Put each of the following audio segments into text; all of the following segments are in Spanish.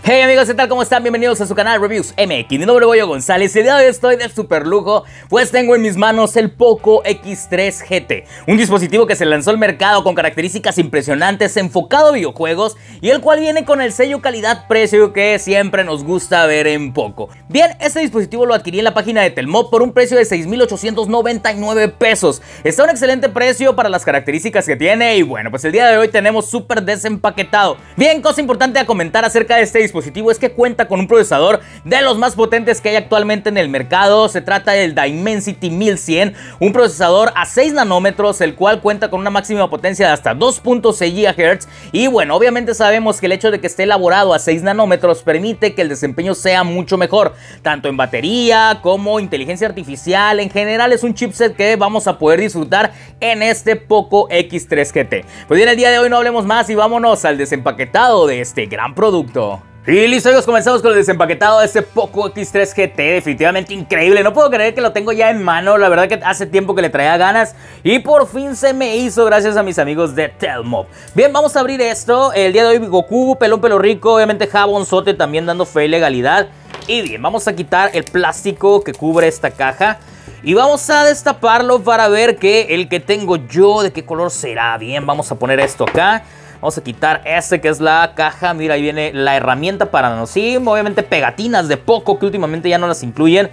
Hey amigos, ¿qué tal? ¿Cómo están? Bienvenidos a su canal Reviews MX. Mi nombre es Goyo González y el día de hoy estoy de super lujo, pues tengo en mis manos el Poco X3 GT, un dispositivo que se lanzó al mercado con características impresionantes, enfocado a videojuegos y el cual viene con el sello calidad-precio que siempre nos gusta ver en Poco. Bien, este dispositivo lo adquirí en la página de Telmob por un precio de 6,899 pesos. Está a un excelente precio para las características que tiene y bueno, pues el día de hoy tenemos súper desempaquetado. Bien, cosa importante a comentar acerca de este dispositivo es que cuenta con un procesador de los más potentes que hay actualmente en el mercado. Se trata del Dimensity 1100, un procesador a 6 nanómetros, el cual cuenta con una máxima potencia de hasta 2.6 GHz. Y bueno, obviamente sabemos que el hecho de que esté elaborado a 6 nanómetros permite que el desempeño sea mucho mejor, tanto en batería como inteligencia artificial. En general es un chipset que vamos a poder disfrutar en este Poco X3 GT. Pues bien, el día de hoy no hablemos más y vámonos al desempaquetado de este gran producto. Y listo amigos, comenzamos con el desempaquetado de este Poco X3 GT, definitivamente increíble. No puedo creer que lo tengo ya en mano, la verdad que hace tiempo que le traía ganas y por fin se me hizo gracias a mis amigos de Telmob. Bien, vamos a abrir esto. El día de hoy Goku, Pelón Pelo Rico, obviamente Jabonzote también dando fe y legalidad. Y bien, vamos a quitar el plástico que cubre esta caja y vamos a destaparlo para ver el que tengo yo, de qué color será. Bien, vamos a poner esto acá. Vamos a quitar este que es la caja. Mira, ahí viene la herramienta para nanoSIM. Obviamente pegatinas de Poco que últimamente ya no las incluyen.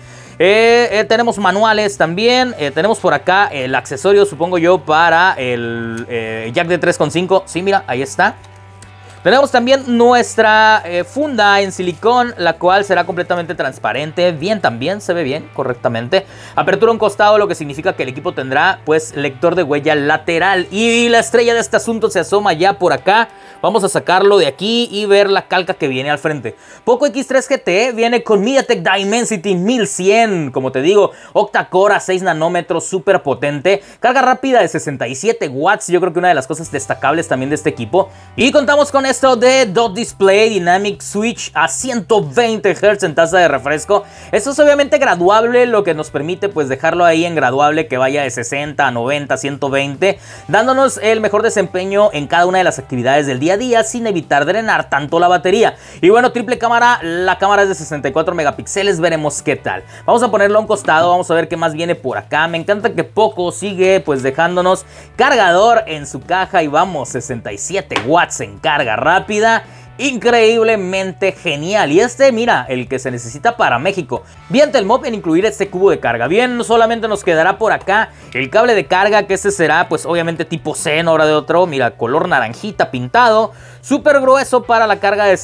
Tenemos manuales también. Tenemos por acá el accesorio, supongo yo, para el jack de 3.5. Sí, mira, ahí está. Tenemos también nuestra funda en silicón, la cual será completamente transparente. Bien, también se ve bien, correctamente. Apertura a un costado, lo que significa que el equipo tendrá, pues, lector de huella lateral. Y la estrella de este asunto se asoma ya por acá. Vamos a sacarlo de aquí y ver la calca que viene al frente. Poco X3 GT viene con MediaTek Dimensity 1100. Como te digo, octa-core a 6 nanómetros, súper potente. Carga rápida de 67 watts. Yo creo que una de las cosas destacables también de este equipo. Y contamos con esto de Dot Display Dynamic Switch a 120 Hz en tasa de refresco. Esto es obviamente graduable, lo que nos permite pues dejarlo ahí en graduable, que vaya de 60 a 90, 120, dándonos el mejor desempeño en cada una de las actividades del día a día sin evitar drenar tanto la batería. Y bueno, triple cámara, la cámara es de 64 megapíxeles, veremos qué tal. Vamos a ponerlo a un costado, vamos a ver qué más viene por acá. Me encanta que Poco sigue pues dejándonos cargador en su caja y vamos, 67 watts en carga rápida. Increíblemente genial. Y este, mira, el que se necesita para México. Bien Telmob en incluir este cubo de carga. Bien, solamente nos quedará por acá el cable de carga, que este será pues obviamente tipo C, no habrá de otro. Mira, color naranjita pintado, súper grueso para la carga de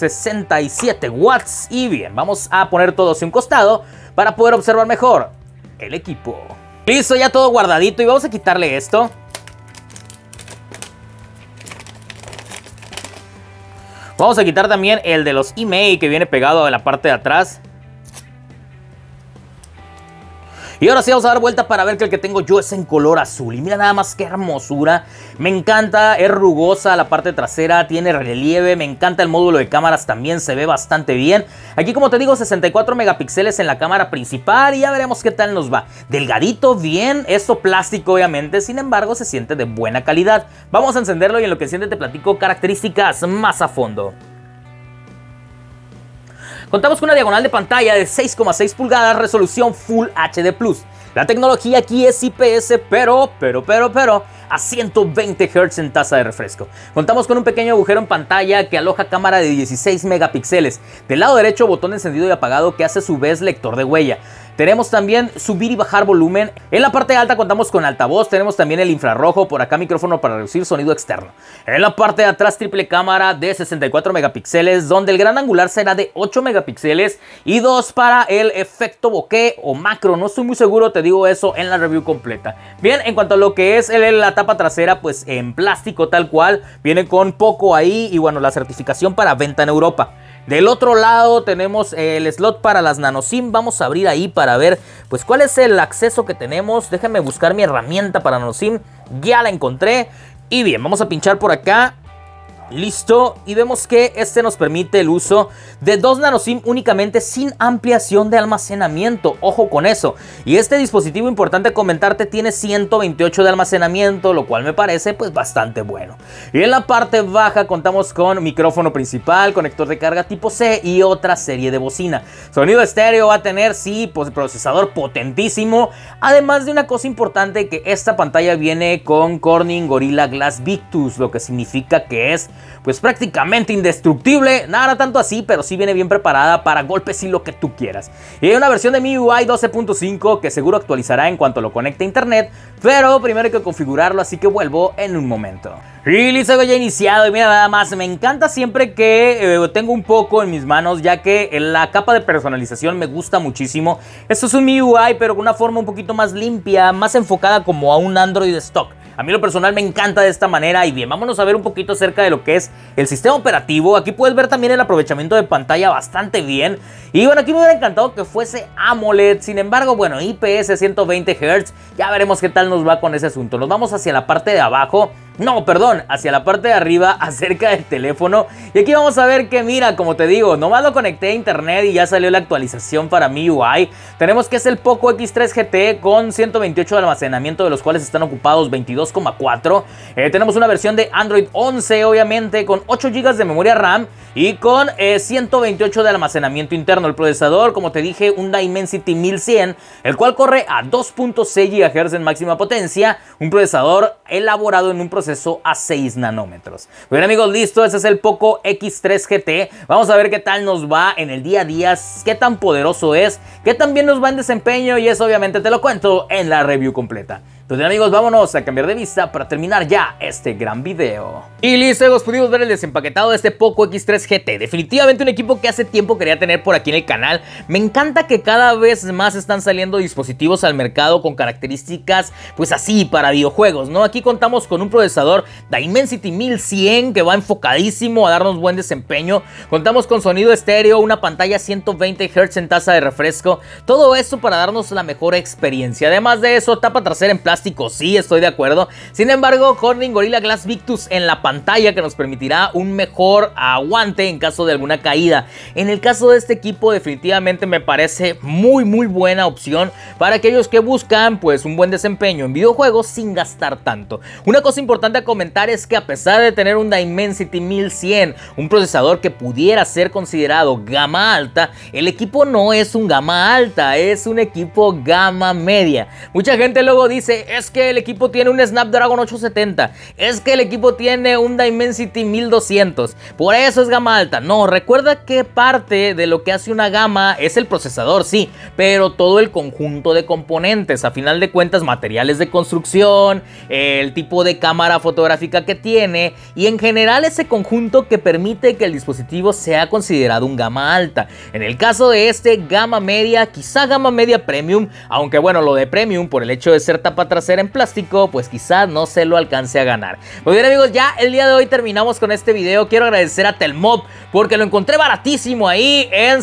67 watts. Y bien, vamos a poner todo hacia un costado para poder observar mejor el equipo. Listo, ya todo guardadito y vamos a quitarle esto. Vamos a quitar también el de los email que viene pegado a la parte de atrás. Y ahora sí vamos a dar vuelta para ver que el que tengo yo es en color azul. Y mira nada más qué hermosura. Me encanta, es rugosa la parte trasera, tiene relieve. Me encanta el módulo de cámaras, también se ve bastante bien. Aquí, como te digo, 64 megapíxeles en la cámara principal. Y ya veremos qué tal nos va. Delgadito, bien. Esto plástico, obviamente. Sin embargo, se siente de buena calidad. Vamos a encenderlo y en lo que enciende te platico características más a fondo. Contamos con una diagonal de pantalla de 6,6 pulgadas, resolución Full HD+. La tecnología aquí es IPS, pero a 120 Hz en tasa de refresco. Contamos con un pequeño agujero en pantalla que aloja cámara de 16 megapíxeles. Del lado derecho, botón de encendido y apagado que hace a su vez lector de huella. Tenemos también subir y bajar volumen. En la parte alta contamos con altavoz. Tenemos también el infrarrojo. Por acá micrófono para reducir sonido externo. En la parte de atrás triple cámara de 64 megapíxeles. Donde el gran angular será de 8 megapíxeles. Y 2 para el efecto bokeh o macro. No estoy muy seguro, te digo eso en la review completa. Bien, en cuanto a lo que es la tapa trasera, pues en plástico tal cual. Viene con Poco ahí. Y bueno, la certificación para venta en Europa. Del otro lado tenemos el slot para las nanoSIM. Vamos a abrir ahí para ver pues cuál es el acceso que tenemos. Déjenme buscar mi herramienta para nanoSIM. Ya la encontré. Y bien, vamos a pinchar por acá. Listo, y vemos que este nos permite el uso de 2 nano SIM únicamente sin ampliación de almacenamiento, ojo con eso. Y este dispositivo, importante comentarte, tiene 128 de almacenamiento, lo cual me parece pues bastante bueno. Y en la parte baja contamos con micrófono principal, conector de carga tipo C y otra serie de bocina. Sonido estéreo va a tener, sí, pues procesador potentísimo, además de una cosa importante, que esta pantalla viene con Corning Gorilla Glass Victus, lo que significa que es pues prácticamente indestructible, nada tanto así, pero sí viene bien preparada para golpes y lo que tú quieras. Y hay una versión de MIUI 12.5 que seguro actualizará en cuanto lo conecte a internet, pero primero hay que configurarlo, así que vuelvo en un momento. Y listo, ya iniciado, y mira nada más, me encanta siempre que tengo un poco en mis manos, ya que la capa de personalización me gusta muchísimo. Esto es un MIUI, pero con una forma un poquito más limpia, más enfocada como a un Android stock. A mí lo personal me encanta de esta manera. Y bien, vámonos a ver un poquito acerca de lo que es el sistema operativo. Aquí puedes ver también el aprovechamiento de pantalla bastante bien. Y bueno, aquí me hubiera encantado que fuese AMOLED. Sin embargo, bueno, IPS 120 Hz. Ya veremos qué tal nos va con ese asunto. Nos vamos hacia la parte de abajo. No, perdón, hacia la parte de arriba, acerca del teléfono. Y aquí vamos a ver que, mira, como te digo, nomás lo conecté a internet y ya salió la actualización para MIUI. Tenemos que es el Poco X3 GT con 128 de almacenamiento, de los cuales están ocupados 22,4. Tenemos una versión de Android 11, obviamente, con 8 GB de memoria RAM y con 128 de almacenamiento interno. El procesador, como te dije, un Dimensity 1100, el cual corre a 2.6 GHz en máxima potencia. Un procesador elaborado en un proceso a 6 nanómetros. Bien amigos, listo, ese es el Poco X3 GT. Vamos a ver qué tal nos va en el día a día, qué tan poderoso es, qué tan bien nos va en desempeño, y eso obviamente te lo cuento en la review completa. Entonces amigos, vámonos a cambiar de vista para terminar ya este gran video. Y listo amigos, pudimos ver el desempaquetado de este Poco X3 GT. Definitivamente un equipo que hace tiempo quería tener por aquí en el canal. Me encanta que cada vez más están saliendo dispositivos al mercado con características pues así para videojuegos, ¿no? Aquí contamos con un procesador Dimensity 1100 que va enfocadísimo a darnos buen desempeño. Contamos con sonido estéreo, una pantalla 120 Hz en tasa de refresco. Todo eso para darnos la mejor experiencia. Además de eso, tapa trasera en plástico, sí, estoy de acuerdo. Sin embargo, Corning Gorilla Glass Victus en la pantalla, que nos permitirá un mejor aguante en caso de alguna caída. En el caso de este equipo, definitivamente me parece muy buena opción para aquellos que buscan pues un buen desempeño en videojuegos sin gastar tanto. Una cosa importante a comentar es que a pesar de tener un Dimensity 1100, un procesador que pudiera ser considerado gama alta, el equipo no es un gama alta, es un equipo gama media. Mucha gente luego dice, es que el equipo tiene un Snapdragon 870, es que el equipo tiene un Dimensity 1200, por eso es gama alta. No, recuerda que parte de lo que hace una gama es el procesador, sí, pero todo el conjunto de componentes, a final de cuentas materiales de construcción, el tipo de cámara fotográfica que tiene y en general ese conjunto que permite que el dispositivo sea considerado un gama alta. En el caso de este, gama media, quizá gama media premium, aunque bueno, lo de premium por el hecho de ser tapa trasera en plástico, pues quizás no se lo alcance a ganar. Muy bien amigos, ya el día de hoy terminamos con este video. Quiero agradecer a Telmob porque lo encontré baratísimo ahí en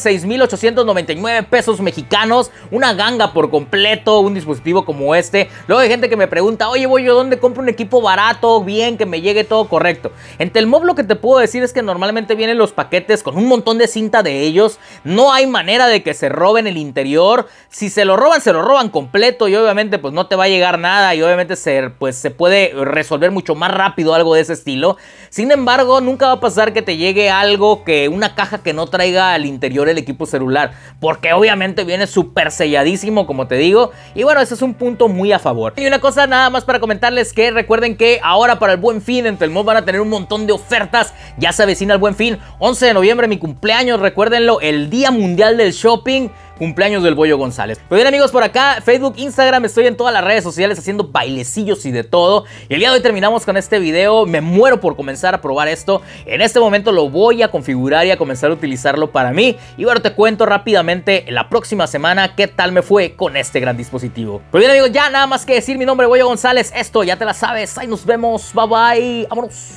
6,899 pesos mexicanos. Una ganga por completo, un dispositivo como este. Luego hay gente que me pregunta, oye, voy yo, ¿dónde compro un equipo barato, bien, que me llegue todo correcto? En Telmob lo que te puedo decir es que normalmente vienen los paquetes con un montón de cinta de ellos. No hay manera de que se roben el interior. Si se lo roban completo y obviamente pues no te va a llegar nada y obviamente se puede resolver mucho más rápido algo de ese estilo. Sin embargo, nunca va a pasar que te llegue algo, que una caja que no traiga al interior el equipo celular, porque obviamente viene súper selladísimo, como te digo, y bueno, ese es un punto muy a favor. Y una cosa nada más para comentarles, que recuerden que ahora para el Buen Fin en Telmob van a tener un montón de ofertas. Ya se avecina el Buen Fin, 11 de noviembre, mi cumpleaños, recuérdenlo, el Día Mundial del Shopping, cumpleaños del Bollo González. Muy bien amigos, por acá, Facebook, Instagram, estoy en todas las redes sociales haciendo bailecillos y de todo. Y el día de hoy terminamos con este video. Me muero por comenzar a probar esto. En este momento lo voy a configurar y a comenzar a utilizarlo para mí. Y bueno, te cuento rápidamente la próxima semana qué tal me fue con este gran dispositivo. Muy bien amigos, ya nada más que decir, mi nombre es Bollo González. Esto ya te la sabes. Ahí nos vemos. Bye bye. Vámonos.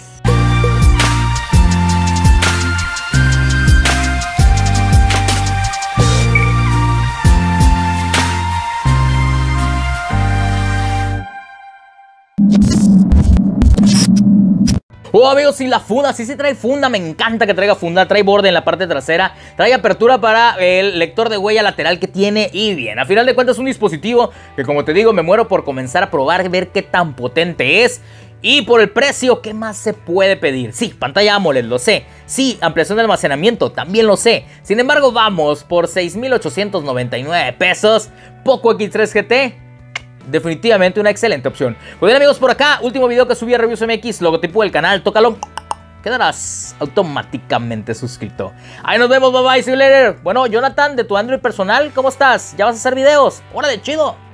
Oh, amigos, sí, la funda, sí trae funda. Me encanta que traiga funda. Trae borde en la parte trasera. Trae apertura para el lector de huella lateral que tiene. Y bien, a final de cuentas es un dispositivo que, como te digo, me muero por comenzar a probar, ver qué tan potente es. Y por el precio, ¿qué más se puede pedir? Sí, pantalla AMOLED, lo sé. Sí, ampliación de almacenamiento, también lo sé. Sin embargo, vamos por 6,899 pesos. Poco X3 GT. Definitivamente una excelente opción. Pues bien, amigos, por acá, último video que subí a Reviews MX, logotipo del canal, tócalo. Quedarás automáticamente suscrito. Ahí nos vemos, bye bye, see you later. Bueno, Jonathan, de tu Android personal, ¿cómo estás? ¿Ya vas a hacer videos? ¡Hora de chido!